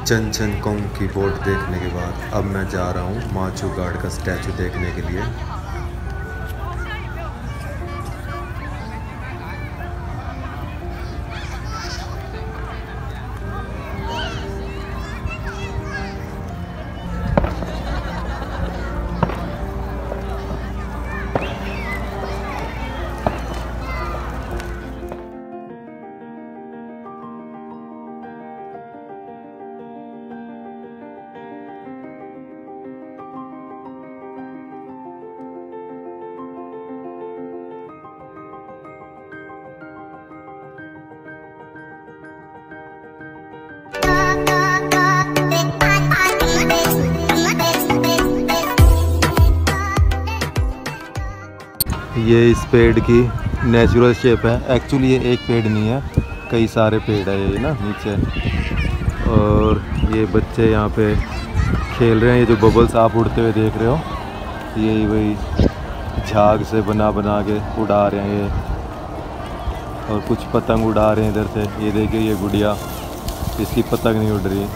चन चन कोंग की बोट देखने के बाद अब मैं जा रहा हूँ माचू गार्ड का स्टैचू देखने के लिए। ये इस पेड़ की नेचुरल शेप है। एक्चुअली ये एक पेड़ नहीं है, कई सारे पेड़ है ये ना नीचे। और ये बच्चे यहाँ पे खेल रहे हैं। ये जो बबल्स आप उड़ते हुए देख रहे हो, यही वही झाग से बना बना के उड़ा रहे हैं ये। और कुछ पतंग उड़ा रहे हैं इधर से। ये देखिए ये गुड़िया, इसकी पतंग नहीं उड़ रही।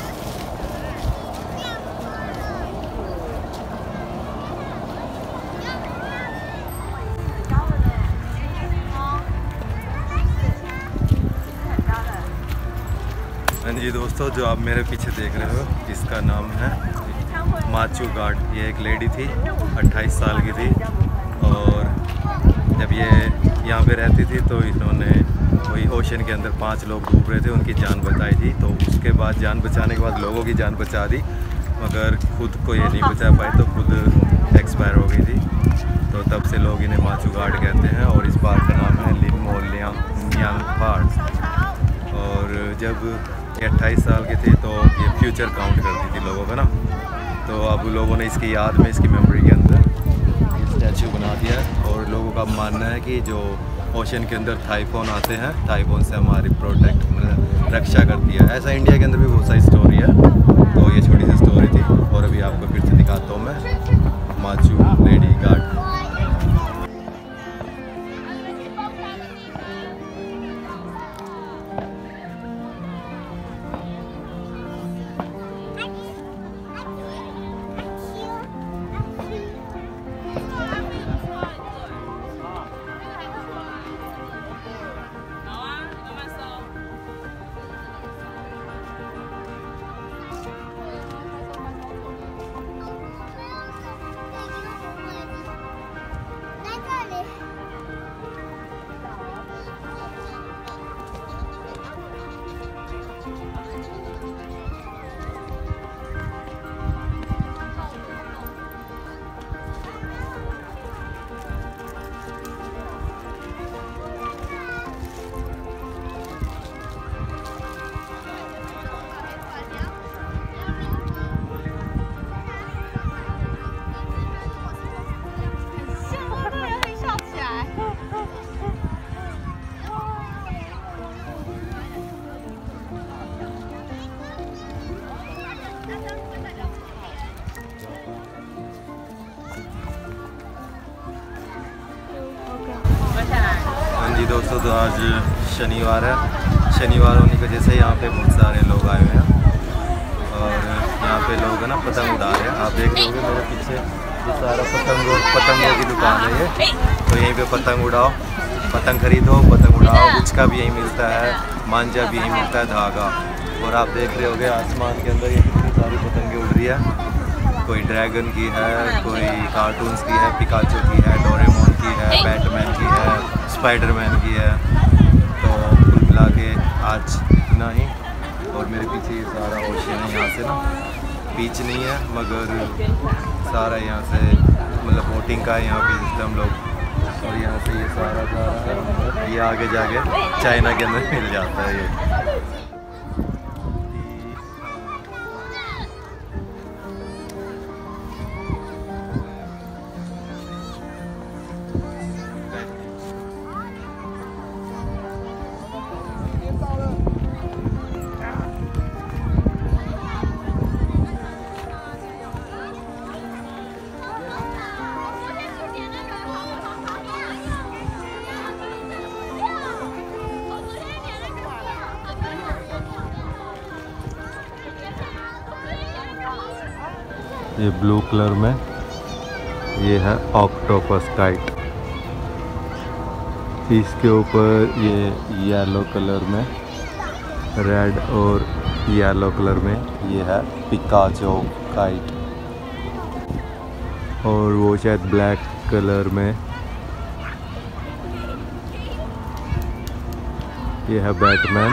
जी दोस्तों, जो आप मेरे पीछे देख रहे हो इसका नाम है माचू गार्ड। ये एक लेडी थी, 28 साल की थी। और जब ये यहाँ पे रहती थी तो इन्होंने वही ओशन के अंदर 5 लोग डूब रहे थे, उनकी जान बचाई थी। तो उसके बाद जान बचाने के बाद लोगों की जान बचा दी, मगर खुद को ये नहीं बचा पाई तो खुद एक्सपायर हो गई थी। तो तब से लोग इन्हें माचू गार्ड कहते हैं। और इस पार्क का नाम है लिनमोलियांग पार्क। और जब ये 28 साल के थे तो ये फ्यूचर काउंट करती थी लोगों का ना। तो अब लोगों ने इसकी याद में, इसकी मेमोरी के अंदर ये स्टैचू बना दिया है। और लोगों का मानना है कि जो ओशन के अंदर टाइफोन आते हैं, टाइफोन से हमारी रक्षा करती है। ऐसा इंडिया के अंदर भी बहुत सारी स्टोरी है। तो ये छोटी सी स्टोरी थी। और अभी आपको फिर से दिखाता हूँ मैं माचू लेडी गार्ड। जी दोस्तों, तो आज शनिवार है। शनिवार होने की वजह से यहाँ पे बहुत सारे लोग आए हुए हैं। और यहाँ पे लोग है ना पतंग उड़ा रहे हैं। आप देख रहे होंगे मेरे पीछे ये सारा पतंगों की दुकान है ये। तो यहीं पे पतंग उड़ाओ, पतंग खरीदो, पतंग उड़ाओ। गुच्छा भी यहीं मिलता है, मांझा भी यहीं मिलता है, धागा। और आप देख रहे होंगे आसमान के अंदर ये कितनी सारी पतंगें उड़ रही है। कोई ड्रैगन की है, कोई कार्टून्स की है, पिकाचो की है, डोरेमोन की है, बैटमैन की है, स्पाइडरमैन की है। तो कुल मिला के आज इतना ही। और मेरे पीछे ये सारा ओशन है। यहाँ से ना बीच नहीं है, मगर सारा यहाँ से मतलब बोटिंग का है यहाँ पे सिस्टम लोग। और यहाँ से ये सारा ये आगे जाके चाइना के अंदर मिल जाता है ये। ये ब्लू कलर में, ये है ऑक्टोपस काइट। इसके ऊपर ये येलो कलर में, रेड और येलो कलर में ये है पिकाचो काइट। और वो शायद ब्लैक कलर में ये है बैटमैन।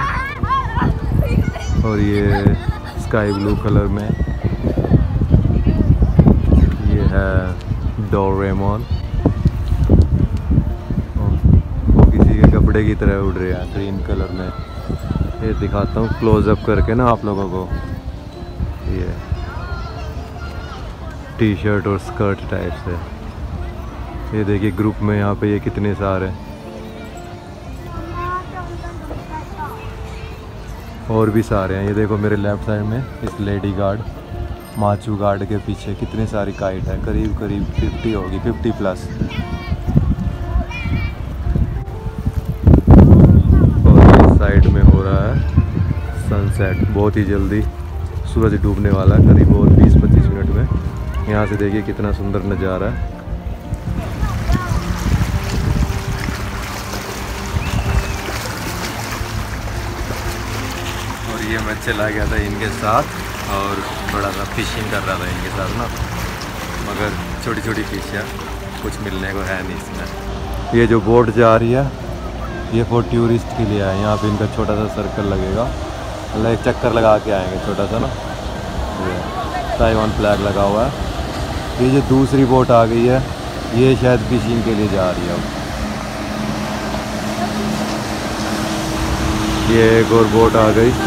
और ये स्काई ब्लू कलर में ये है डोरेमोन। वो किसी के कपड़े की तरह उड़ रहे हैं ग्रीन कलर में। ये दिखाता हूँ क्लोजअप करके ना आप लोगों को। ये टी शर्ट और स्कर्ट टाइप से। ये देखिए ग्रुप में यहाँ पे ये कितने सारे। और भी सारे हैं। ये देखो मेरे लेफ्ट साइड में इस लेडी गार्ड माचू गार्ड के पीछे कितनी सारी काइट है। करीब 50 होगी, 50+। साइड में हो रहा है सनसेट। बहुत ही जल्दी सूरज डूबने वाला है, करीब और 20-25 मिनट में। यहाँ से देखिए कितना सुंदर नज़ारा है। और ये मैं चला गया था इनके साथ और थोड़ा सा फिशिंग कर रहा था इनके साथ ना, मगर छोटी छोटी फिश है, कुछ मिलने को है नहीं इसमें। ये जो बोट जा रही है ये फॉर टूरिस्ट के लिए है। यहाँ पे इनका छोटा सा सर्कल लगेगा, मतलब एक चक्कर लगा के आएंगे छोटा सा ना। ये ताइवान फ्लैग लगा हुआ है। ये जो दूसरी बोट आ गई है ये शायद फिशिंग के लिए जा रही है। ये एक और बोट आ गई।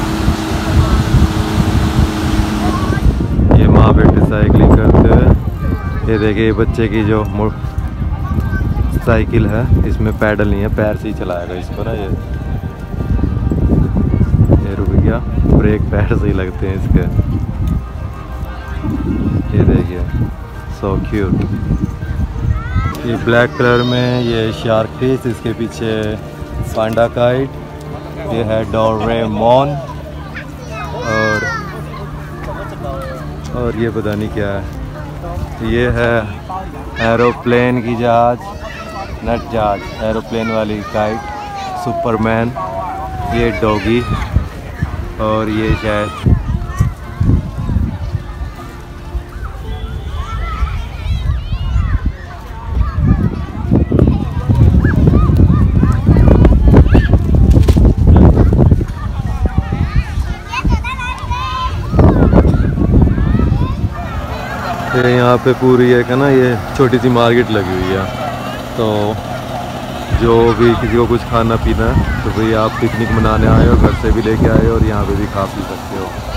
ये माँ बेटे साइकिलिंग करते हुए। ये देखिए बच्चे की जो साइकिल है, इसमें पैडल नहीं है, पैर से ही चलाएगा इसको ना। ये रुक गया, ब्रेक पैर से ही लगते हैं इसके। ये देखिए सो क्यूट। ये ब्लैक कलर में ये शार्क फिश, इसके पीछे पांडा काइट। ये है डोरेमोन। और ये पता नहीं क्या है। ये है एरोप्लेन की जहाज, नट जहाज, एरोप्लेन वाली काइट, सुपरमैन। ये डॉगी। और ये शायद यहाँ पे पूरी एक है ना ये छोटी सी मार्केट लगी हुई है। तो जो भी किसी को कुछ खाना पीना है तो भाई आप पिकनिक मनाने आए हो, घर से भी लेके आए हो और यहाँ पे भी खा पी सकते हो।